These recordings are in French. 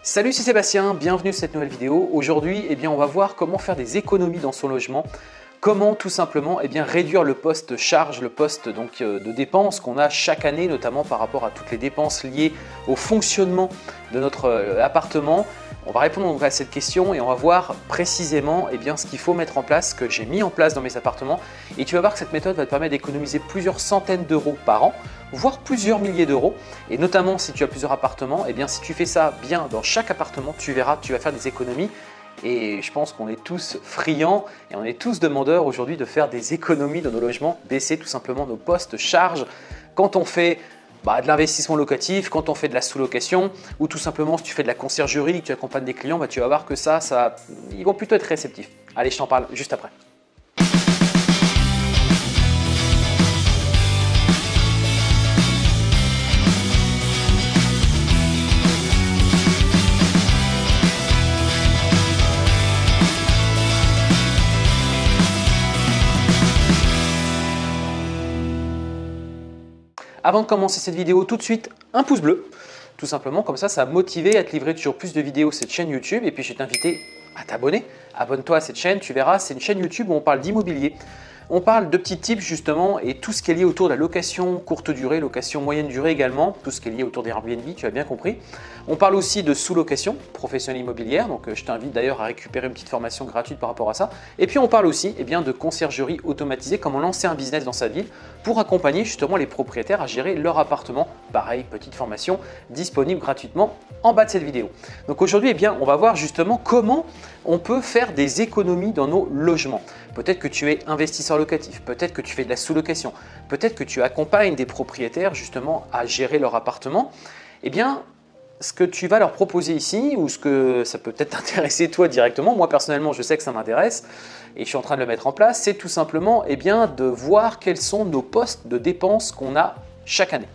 Salut, c'est Sébastien, bienvenue sur cette nouvelle vidéo. Aujourd'hui, on va voir comment faire des économies dans son logement. Comment tout simplement réduire le poste charge, le poste de dépenses qu'on a chaque année, notamment par rapport à toutes les dépenses liées au fonctionnement de notre appartement. On va répondre donc à cette question et on va voir précisément ce qu'il faut mettre en place, que j'ai mis en place dans mes appartements. Et tu vas voir que cette méthode va te permettre d'économiser plusieurs centaines d'euros par an, voire plusieurs milliers d'euros. Et notamment si tu as plusieurs appartements, si tu fais ça bien dans chaque appartement, tu verras, tu vas faire des économies. Et je pense qu'on est tous friands et on est tous demandeurs aujourd'hui de faire des économies dans nos logements, baisser tout simplement nos postes charges quand on fait de l'investissement locatif, quand on fait de la sous-location ou tout simplement si tu fais de la conciergerie, que tu accompagnes des clients, tu vas voir que ils vont plutôt être réceptifs. Allez, je t'en parle juste après. Avant de commencer cette vidéo, tout de suite, un pouce bleu. Tout simplement, comme ça va motiver à te livrer toujours plus de vidéos sur cette chaîne YouTube. Et puis, je vais t'inviter à t'abonner. Abonne-toi à cette chaîne, tu verras, c'est une chaîne YouTube où on parle d'immobilier. On parle de petits tips justement et tout ce qui est lié autour de la location courte durée, location moyenne durée également, tout ce qui est lié autour des Airbnb, tu as bien compris. On parle aussi de sous-location professionnelle immobilière, donc je t'invite d'ailleurs à récupérer une petite formation gratuite par rapport à ça. Et puis on parle aussi de conciergerie automatisée, comment lancer un business dans sa ville pour accompagner justement les propriétaires à gérer leur appartement. Pareil, petite formation disponible gratuitement en bas de cette vidéo. Donc aujourd'hui, on va voir justement comment on peut faire des économies dans nos logements. Peut-être que tu es investisseur locatif, peut-être que tu fais de la sous-location, peut-être que tu accompagnes des propriétaires justement à gérer leur appartement. Ce que tu vas leur proposer ici, ou ce que ça peut peut-être t'intéresser toi directement, moi personnellement je sais que ça m'intéresse et je suis en train de le mettre en place, c'est tout simplement de voir quels sont nos postes de dépenses qu'on a chaque année.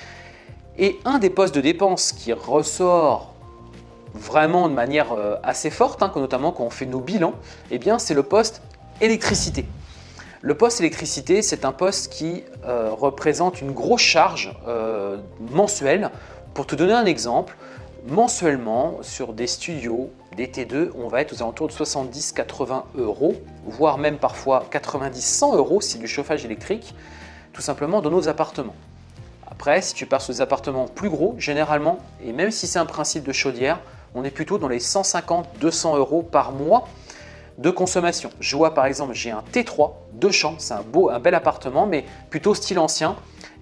Et un des postes de dépenses qui ressort vraiment de manière assez forte, notamment quand on fait nos bilans, c'est le poste électricité. Le poste électricité, c'est un poste qui représente une grosse charge mensuelle. Pour te donner un exemple, mensuellement sur des studios, des T2, on va être aux alentours de 70-80 euros, voire même parfois 90-100 euros si c'est du chauffage électrique, tout simplement dans nos appartements. Après, si tu pars sur des appartements plus gros, généralement, et même si c'est un principe de chaudière, on est plutôt dans les 150-200 euros par mois de consommation. Je vois par exemple, j'ai un T3, 2 chambres, c'est un bel appartement, mais plutôt style ancien.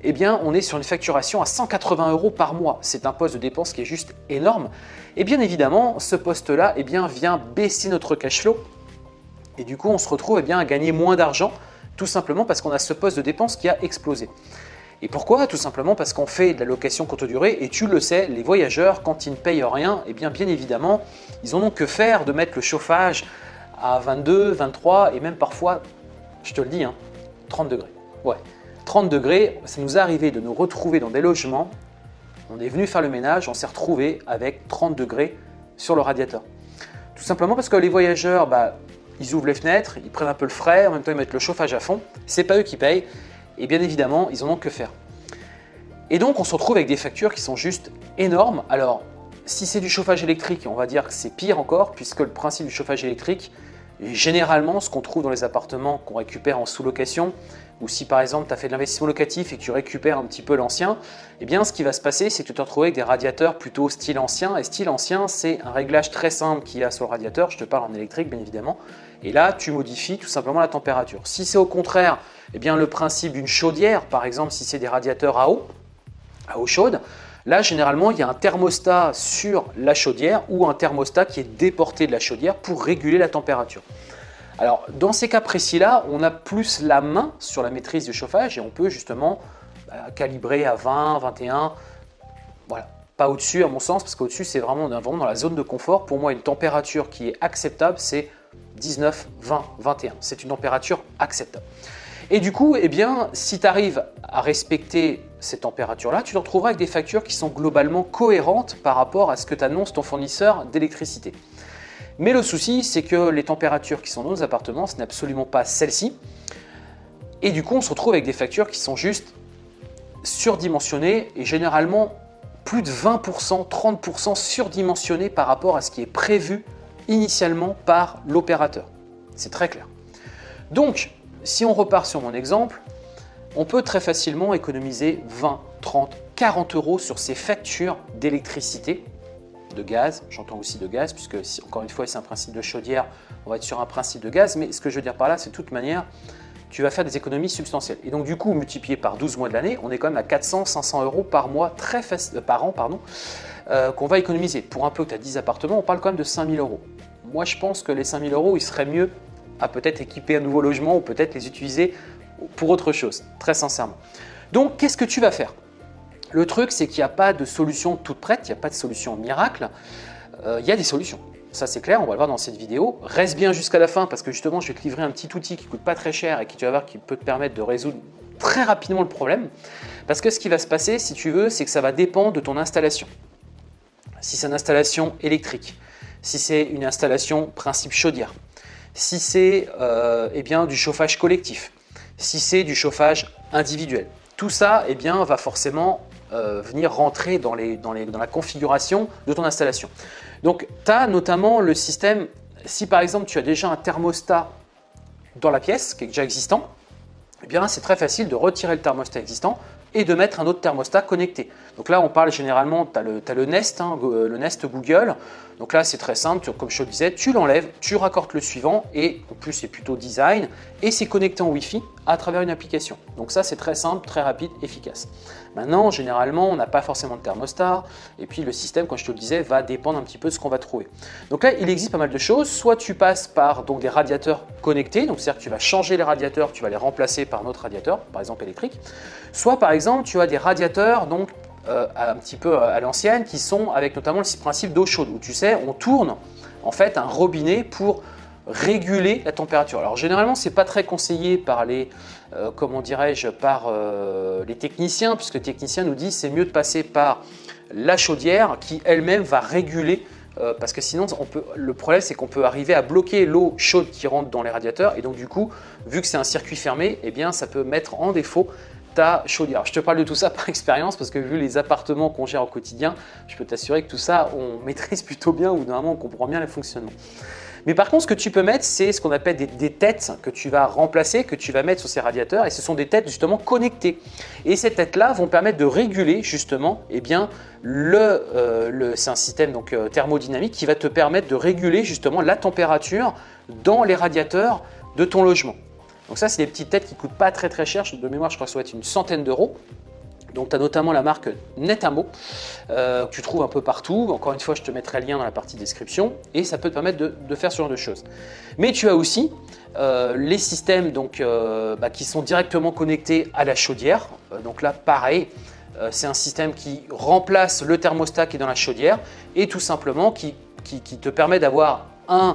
On est sur une facturation à 180 euros par mois. C'est un poste de dépense qui est juste énorme. Et bien évidemment, ce poste-là vient baisser notre cash flow. Et du coup, on se retrouve à gagner moins d'argent, tout simplement parce qu'on a ce poste de dépense qui a explosé. Et pourquoi? Tout simplement parce qu'on fait de la location courte durée et tu le sais, les voyageurs, quand ils ne payent rien, bien évidemment, ils en ont que faire de mettre le chauffage à 22, 23 et même parfois, je te le dis, 30 degrés. Ouais, 30 degrés, ça nous est arrivé de nous retrouver dans des logements, on est venu faire le ménage, on s'est retrouvé avec 30 degrés sur le radiateur. Tout simplement parce que les voyageurs, ils ouvrent les fenêtres, ils prennent un peu le frais, en même temps ils mettent le chauffage à fond, c'est pas eux qui payent et bien évidemment, ils en ont que faire. Et donc on se retrouve avec des factures qui sont juste énormes. Alors, si c'est du chauffage électrique, on va dire que c'est pire encore puisque le principe du chauffage électrique, généralement, ce qu'on trouve dans les appartements qu'on récupère en sous-location, ou si par exemple tu as fait de l'investissement locatif et que tu récupères un petit peu l'ancien, ce qui va se passer, c'est que tu te retrouves avec des radiateurs plutôt style ancien. Et style ancien, c'est un réglage très simple qu'il y a sur le radiateur. Je te parle en électrique, bien évidemment. Et là, tu modifies tout simplement la température. Si c'est au contraire, le principe d'une chaudière, par exemple, si c'est des radiateurs à eau chaude, là, généralement, il y a un thermostat sur la chaudière ou un thermostat qui est déporté de la chaudière pour réguler la température. Alors, dans ces cas précis-là, on a plus la main sur la maîtrise du chauffage et on peut justement calibrer à 20, 21, voilà. Pas au-dessus à mon sens, parce qu'au-dessus, c'est vraiment dans la zone de confort. Pour moi, une température qui est acceptable, c'est 19, 20, 21. C'est une température acceptable. Et du coup, si tu arrives à respecter ces températures-là, tu te retrouveras avec des factures qui sont globalement cohérentes par rapport à ce que t'annonce ton fournisseur d'électricité. Mais le souci, c'est que les températures qui sont dans nos appartements, ce n'est absolument pas celle-ci. Et du coup, on se retrouve avec des factures qui sont juste surdimensionnées et généralement plus de 20%, 30% surdimensionné par rapport à ce qui est prévu initialement par l'opérateur. C'est très clair. Donc, si on repart sur mon exemple, on peut très facilement économiser 20, 30, 40 euros sur ces factures d'électricité, de gaz, j'entends aussi de gaz, puisque encore une fois c'est un principe de chaudière, on va être sur un principe de gaz, mais ce que je veux dire par là, c'est de toute manière, tu vas faire des économies substantielles. Et donc du coup, multiplié par 12 mois de l'année, on est quand même à 400, 500 euros par mois, par an, qu'on va économiser. Pour un peu que tu as 10 appartements, on parle quand même de 5 000 euros. Moi, je pense que les 5 000 euros, il serait mieux à peut-être équiper un nouveau logement ou peut-être les utiliser pour autre chose, très sincèrement. Donc, qu'est-ce que tu vas faire? Le truc, c'est qu'il n'y a pas de solution toute prête, il n'y a pas de solution miracle, il y a des solutions. Ça, c'est clair, on va le voir dans cette vidéo. Reste bien jusqu'à la fin parce que justement, je vais te livrer un petit outil qui ne coûte pas très cher et qui, tu vas voir, qui peut te permettre de résoudre très rapidement le problème. Parce que ce qui va se passer, si tu veux, c'est que ça va dépendre de ton installation. Si c'est une installation électrique, si c'est une installation principe chaudière, si c'est eh bien, du chauffage collectif, si c'est du chauffage individuel. Tout ça eh bien, va forcément venir rentrer dans la configuration de ton installation. Donc, tu as notamment le système, si par exemple tu as déjà un thermostat dans la pièce qui est déjà existant, eh bien c'est très facile de retirer le thermostat existant et de mettre un autre thermostat connecté. Donc là, on parle généralement, tu as le Nest, le Nest Google. Donc là, c'est très simple, comme je te le disais, tu l'enlèves, tu raccordes le suivant et en plus, c'est plutôt design et c'est connecté en Wi-Fi à travers une application. Donc ça, c'est très simple, très rapide, efficace. Maintenant, généralement, on n'a pas forcément de thermostat et puis le système, comme je te le disais, va dépendre un petit peu de ce qu'on va trouver. Donc là, il existe pas mal de choses. Soit tu passes par donc, des radiateurs connectés, donc c'est-à-dire que tu vas changer les radiateurs, tu vas les remplacer par un autre radiateur, par exemple électrique. Soit par exemple, tu as des radiateurs donc un petit peu à l'ancienne qui sont avec notamment le principe d'eau chaude où tu sais, on tourne en fait un robinet pour réguler la température. Alors généralement, c'est pas très conseillé par les comment dirais-je, par les techniciens, puisque les techniciens nous disent c'est mieux de passer par la chaudière qui elle-même va réguler. Parce que sinon, le problème, c'est qu'on peut arriver à bloquer l'eau chaude qui rentre dans les radiateurs. Et donc, du coup, vu que c'est un circuit fermé, eh bien, ça peut mettre en défaut ta chaudière. Je te parle de tout ça par expérience parce que vu les appartements qu'on gère au quotidien, je peux t'assurer que tout ça, on maîtrise plutôt bien ou normalement, on comprend bien le fonctionnement. Mais par contre, ce que tu peux mettre, c'est ce qu'on appelle des têtes que tu vas remplacer, que tu vas mettre sur ces radiateurs. Et ce sont des têtes justement connectées. Et ces têtes-là vont permettre de réguler justement, eh bien, c'est un système donc, thermodynamique qui va te permettre de réguler justement la température dans les radiateurs de ton logement. Donc ça, c'est des petites têtes qui ne coûtent pas très très cher. De mémoire, je crois que ça doit être une centaine d'euros. Donc, tu as notamment la marque Netamo, que tu trouves un peu partout. Encore une fois, je te mettrai le lien dans la partie description et ça peut te permettre de faire ce genre de choses. Mais tu as aussi les systèmes donc, qui sont directement connectés à la chaudière. Donc là, pareil, c'est un système qui remplace le thermostat qui est dans la chaudière et tout simplement qui te permet d'avoir un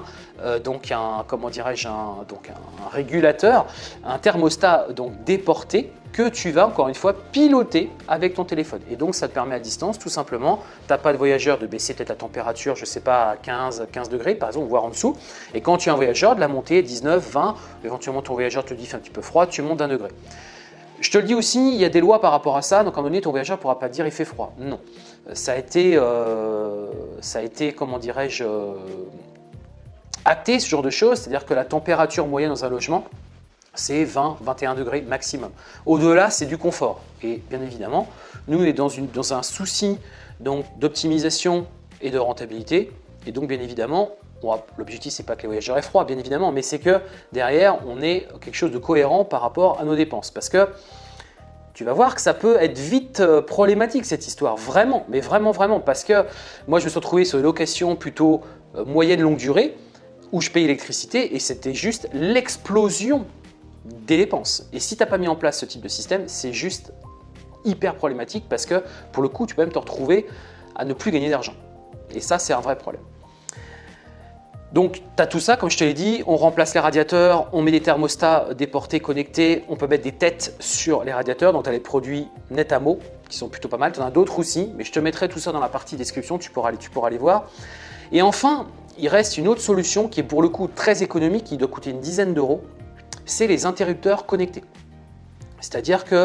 régulateur, un thermostat donc déporté que tu vas encore une fois piloter avec ton téléphone. Et donc ça te permet à distance tout simplement, tu n'as pas de voyageur, de baisser peut-être la température, je ne sais pas, à 15 degrés par exemple, voire en dessous. Et quand tu as un voyageur, de la monter 19, 20, éventuellement ton voyageur te dit il fait un petit peu froid, tu montes d'1 degré. Je te le dis aussi, il y a des lois par rapport à ça, donc à un moment donné, ton voyageur ne pourra pas te dire il fait froid. Non, ça a été comment dirais-je, acté ce genre de choses, c'est-à-dire que la température moyenne dans un logement, c'est 20, 21 degrés maximum. Au-delà, c'est du confort. Et bien évidemment, nous, on est dans un souci d'optimisation et de rentabilité. Et donc, bien évidemment, l'objectif, c'est pas que les voyageurs aient froid, bien évidemment, mais c'est que derrière, on ait quelque chose de cohérent par rapport à nos dépenses. Parce que tu vas voir que ça peut être vite problématique, cette histoire. Vraiment, mais vraiment, vraiment. Parce que moi, je me suis retrouvé sur une location plutôt moyenne longue durée, où je paye l'électricité, et c'était juste l'explosion des dépenses. Et si tu n'as pas mis en place ce type de système, c'est juste hyper problématique parce que pour le coup, tu peux même te retrouver à ne plus gagner d'argent. Et ça, c'est un vrai problème. Donc, tu as tout ça, comme je te l'ai dit, on remplace les radiateurs, on met des thermostats déportés, connectés, on peut mettre des têtes sur les radiateurs. Donc, tu as les produits Netamo qui sont plutôt pas mal. Tu en as d'autres aussi, mais je te mettrai tout ça dans la partie description, tu pourras aller voir. Et enfin, il reste une autre solution qui est pour le coup très économique, qui doit coûter une dizaine d'euros. C'est les interrupteurs connectés. C'est-à-dire que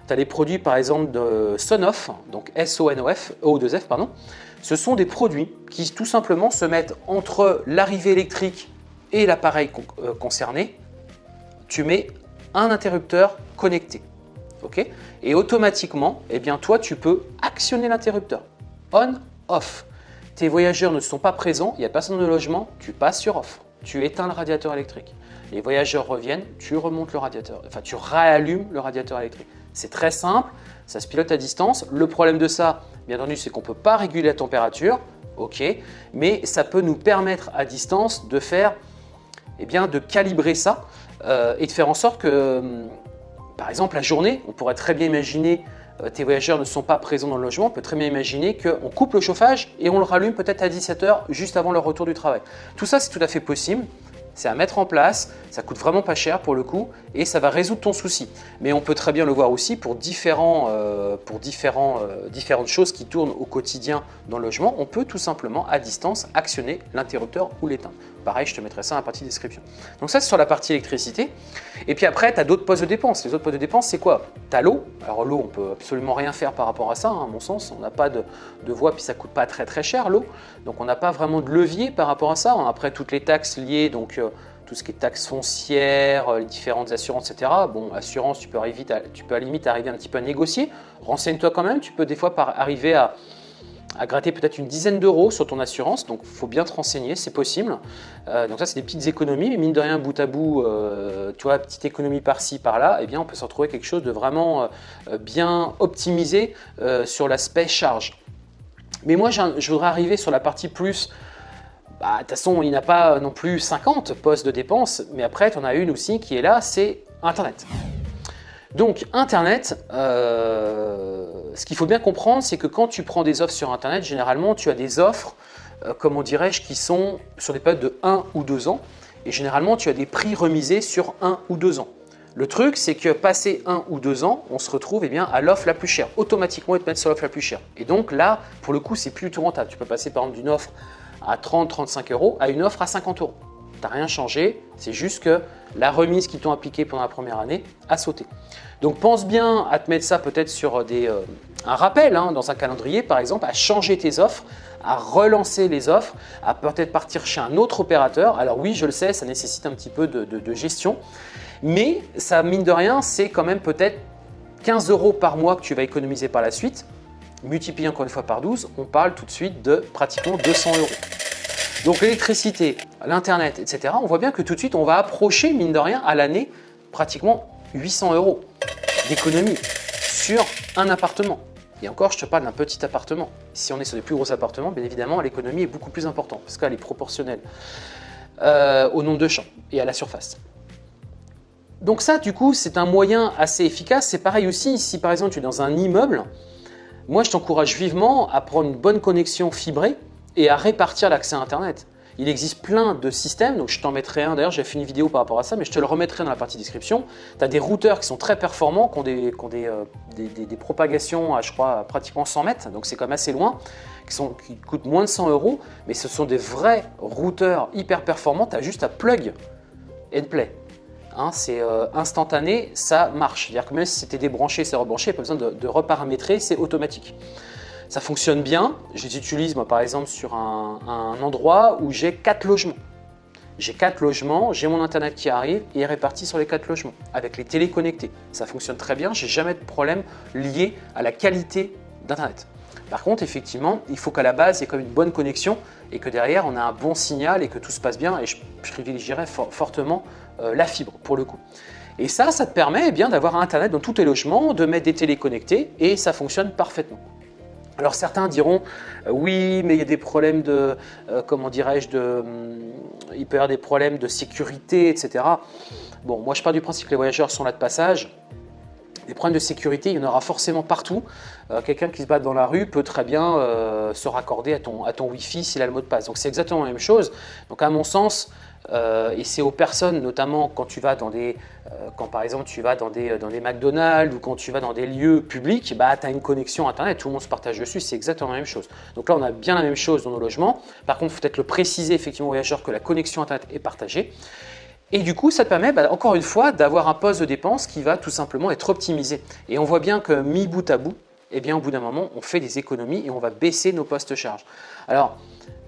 Tu as les produits par exemple de Sonoff, donc S-O-N-O-F, O2F, pardon. Ce sont des produits qui tout simplement se mettent entre l'arrivée électrique et l'appareil concerné. Tu mets un interrupteur connecté. Okay, et automatiquement, eh bien, toi, tu peux actionner l'interrupteur. On, off. Tes voyageurs ne sont pas présents, il n'y a personne dans le logement, tu passes sur off. Tu éteins le radiateur électrique. Les voyageurs reviennent, tu remontes le radiateur, enfin tu réallumes le radiateur électrique. C'est très simple, ça se pilote à distance. Le problème de ça, bien entendu, c'est qu'on ne peut pas réguler la température, ok, mais ça peut nous permettre à distance de faire, eh bien, de calibrer ça et de faire en sorte que, par exemple, la journée, on pourrait très bien imaginer tes voyageurs ne sont pas présents dans le logement, on peut très bien imaginer qu'on coupe le chauffage et on le rallume peut-être à 17 h juste avant leur retour du travail. Tout ça, c'est tout à fait possible. C'est à mettre en place, ça coûte vraiment pas cher pour le coup et ça va résoudre ton souci. Mais on peut très bien le voir aussi pour différentes choses qui tournent au quotidien dans le logement. On peut tout simplement à distance actionner l'interrupteur ou l'éteindre. Pareil, je te mettrai ça dans la partie description. Donc ça, c'est sur la partie électricité. Et puis après, tu as d'autres postes de dépenses. Les autres postes de dépenses, c'est quoi? Tu as l'eau. Alors l'eau, on peut absolument rien faire par rapport à ça, hein, à mon sens. On n'a pas de voie, puis ça coûte pas très cher l'eau. Donc on n'a pas vraiment de levier par rapport à ça. Après, toutes les taxes liées, donc tout ce qui est taxes foncières, les différentes assurances, etc. Bon, assurance, tu peux à la limite arriver un petit peu à négocier. Renseigne-toi quand même. Tu peux des fois arriver à gratter peut-être une dizaine d'euros sur ton assurance, donc il faut bien te renseigner, c'est possible. Donc ça, c'est des petites économies, mais mine de rien, bout à bout, tu vois, petite économie par-ci, par-là, eh bien, on peut se retrouver quelque chose de vraiment bien optimisé sur l'aspect charge. Mais moi, je voudrais arriver sur la partie plus. De toute façon, il n'y a pas non plus 50 postes de dépenses, mais après, tu en as une aussi qui est là, c'est Internet. Donc Internet, ce qu'il faut bien comprendre, c'est que quand tu prends des offres sur Internet, généralement tu as des offres, comment dirais-je, qui sont sur des périodes de 1 ou 2 ans, et généralement tu as des prix remisés sur 1 ou 2 ans. Le truc, c'est que passé 1 ou 2 ans, on se retrouve à l'offre la plus chère. Automatiquement, ils te mettent sur l'offre la plus chère. Et donc là, pour le coup, c'est plus du tout rentable. Tu peux passer par exemple d'une offre à 30-35 euros à une offre à 50 euros. Tu n'as rien changé, c'est juste que la remise qu'ils t'ont appliquée pendant la première année a sauté. Donc pense bien à te mettre ça peut-être sur un rappel dans un calendrier par exemple, à changer tes offres, à relancer les offres, à peut-être partir chez un autre opérateur. Alors oui, je le sais, ça nécessite un petit peu de gestion, mais ça mine de rien, c'est quand même peut-être 15 euros par mois que tu vas économiser par la suite. Multiplié encore une fois par 12, on parle tout de suite de pratiquement 200 euros. Donc l'électricité, l'Internet, etc., on voit bien que tout de suite, on va approcher, mine de rien, à l'année, pratiquement 800 euros d'économie sur un appartement. Et encore, je te parle d'un petit appartement. Si on est sur des plus gros appartements, bien évidemment, l'économie est beaucoup plus importante parce qu'elle est proportionnelle au nombre de chambres et à la surface. Donc ça, du coup, c'est un moyen assez efficace. C'est pareil aussi, si par exemple, tu es dans un immeuble, moi, je t'encourage vivement à prendre une bonne connexion fibrée et à répartir l'accès à Internet. Il existe plein de systèmes, donc je t'en mettrai un, d'ailleurs j'ai fait une vidéo par rapport à ça, mais je te le remettrai dans la partie description. Tu as des routeurs qui sont très performants, qui ont des propagations à, je crois, pratiquement 100 mètres, donc c'est quand même assez loin, qui coûtent moins de 100 euros, mais ce sont des vrais routeurs hyper performants, tu as juste à plug and play. C'est instantané, ça marche. C'est-à-dire que même si c'était débranché, c'est rebranché, il n'y a pas besoin de reparamétrer, c'est automatique. Ça fonctionne bien, je les utilise moi par exemple sur un endroit où j'ai 4 logements. J'ai 4 logements, j'ai mon internet qui arrive et est réparti sur les 4 logements avec les télés connectées. Ça fonctionne très bien, j'ai jamais de problème lié à la qualité d'internet. Par contre, effectivement, il faut qu'à la base, il y ait quand même une bonne connexion et que derrière, on a un bon signal et que tout se passe bien. Et je privilégierais fortement la fibre pour le coup. Et ça te permet d'avoir Internet dans tous tes logements, de mettre des télés connectées et ça fonctionne parfaitement. Alors certains diront oui, mais il y a des problèmes de, comment dirais-je, il peut y avoir des problèmes de sécurité, etc. Bon, moi je pars du principe que les voyageurs sont là de passage. Des problèmes de sécurité, il y en aura forcément partout. Quelqu'un qui se bat dans la rue peut très bien se raccorder à ton Wi-Fi s'il a le mot de passe. Donc c'est exactement la même chose. Donc à mon sens, et c'est aux personnes, notamment quand tu vas quand par exemple tu vas dans des McDonald's ou quand tu vas dans des lieux publics, tu as une connexion Internet, tout le monde se partage dessus, c'est exactement la même chose. Donc là, on a bien la même chose dans nos logements. Par contre, il faut peut-être le préciser effectivement aux voyageurs que la connexion Internet est partagée. Et du coup, ça te permet, encore une fois, d'avoir un poste de dépense qui va tout simplement être optimisé. Et on voit bien que mis bout à bout, eh bien, au bout d'un moment, on fait des économies et on va baisser nos postes charges. Alors,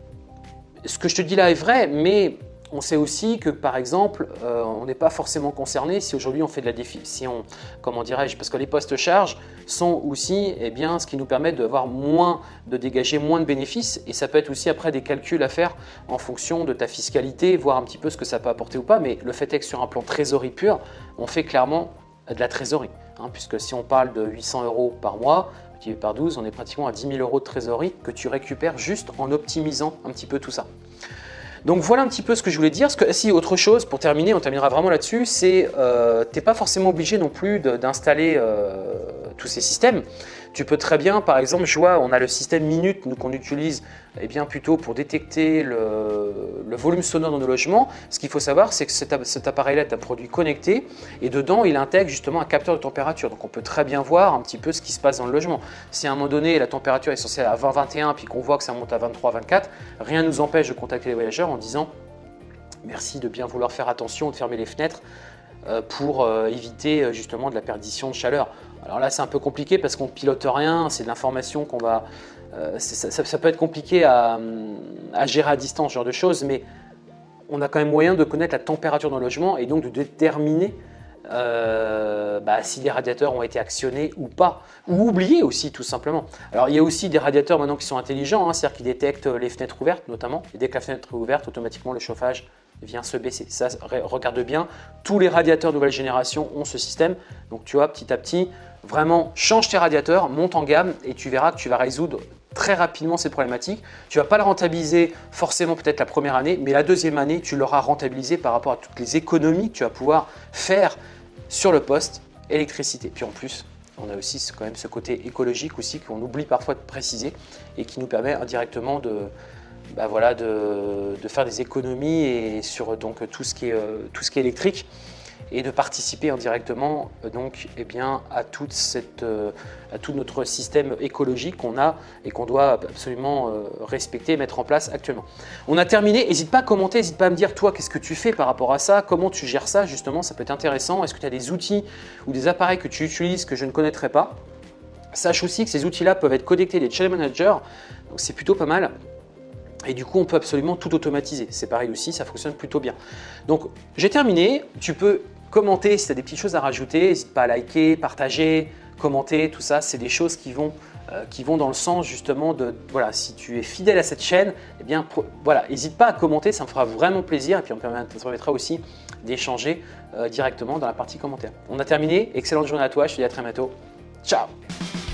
ce que je te dis là est vrai, mais on sait aussi que, par exemple, on n'est pas forcément concerné si aujourd'hui on fait de la comment dirais-je, parce que les postes charges sont aussi ce qui nous permet de dégager moins de bénéfices, et ça peut être aussi après des calculs à faire en fonction de ta fiscalité, voir un petit peu ce que ça peut apporter ou pas, mais le fait est que sur un plan trésorerie pure, on fait clairement de la trésorerie, puisque si on parle de 800 € par mois, multiplié par 12, on est pratiquement à 10 000 € de trésorerie que tu récupères juste en optimisant un petit peu tout ça. Donc voilà un petit peu ce que je voulais dire. Si autre chose, pour terminer, on terminera vraiment là-dessus, c'est tu n'es pas forcément obligé non plus d'installer tous ces systèmes. Tu peux très bien, par exemple, je vois, on a le système Minute qu'on utilise plutôt pour détecter le volume sonore dans nos logements. Ce qu'il faut savoir, c'est que cet appareil-là est un produit connecté et dedans, il intègre justement un capteur de température. Donc on peut très bien voir un petit peu ce qui se passe dans le logement. Si à un moment donné, la température est censée être à 20-21 puis qu'on voit que ça monte à 23-24, rien ne nous empêche de contacter les voyageurs en disant merci de bien vouloir faire attention, de fermer les fenêtres pour éviter justement de la perdition de chaleur. Alors là, c'est un peu compliqué parce qu'on ne pilote rien, c'est de l'information qu'on va… ça peut être compliqué à gérer à distance, ce genre de choses, mais on a quand même moyen de connaître la température dans le logement et donc de déterminer si les radiateurs ont été actionnés ou pas, ou oubliés aussi tout simplement. Alors il y a aussi des radiateurs maintenant qui sont intelligents, c'est-à-dire qui détectent les fenêtres ouvertes notamment, et dès que la fenêtre est ouverte, automatiquement le chauffage vient se baisser. Ça, regarde bien, tous les radiateurs nouvelle génération ont ce système, donc tu vois, petit à petit, vraiment change tes radiateurs, monte en gamme et tu verras que tu vas résoudre très rapidement ces problématiques. Tu ne vas pas le rentabiliser forcément peut-être la première année, mais la deuxième année, tu l'auras rentabilisé par rapport à toutes les économies que tu vas pouvoir faire sur le poste électricité. Puis en plus, on a aussi quand même ce côté écologique aussi qu'on oublie parfois de préciser et qui nous permet indirectement de faire des économies et sur donc, tout ce qui est électrique et de participer indirectement à tout notre système écologique qu'on a et qu'on doit absolument respecter et mettre en place actuellement. On a terminé, n'hésite pas à commenter, n'hésite pas à me dire toi qu'est-ce que tu fais par rapport à ça, comment tu gères ça justement, ça peut être intéressant. Est-ce que tu as des outils ou des appareils que tu utilises que je ne connaîtrais pas? Sache aussi que ces outils-là peuvent être connectés des Channel Manager, donc c'est plutôt pas mal. Et du coup, on peut absolument tout automatiser. C'est pareil aussi, ça fonctionne plutôt bien. Donc, j'ai terminé. Tu peux commenter si tu as des petites choses à rajouter. N'hésite pas à liker, partager, commenter. Tout ça, c'est des choses qui vont dans le sens justement de… Voilà, si tu es fidèle à cette chaîne, n'hésite pas à commenter. Ça me fera vraiment plaisir. Et puis, ça permettra aussi d'échanger directement dans la partie commentaires. On a terminé. Excellente journée à toi. Je te dis à très bientôt. Ciao!